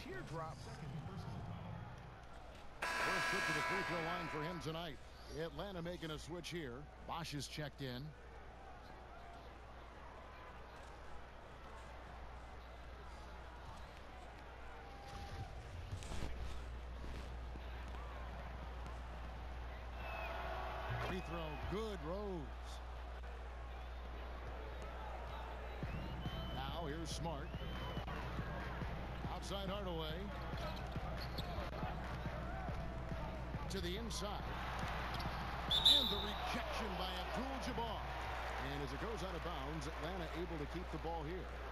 Teardrop. First trip to the free throw line for him tonight. Atlanta making a switch here. Bosch is checked in. Free throw, good. Rose. Now here's Smart. Outside Hardaway. To the inside. And the rejection by Abdul-Jabbar. And as it goes out of bounds, Atlanta able to keep the ball here.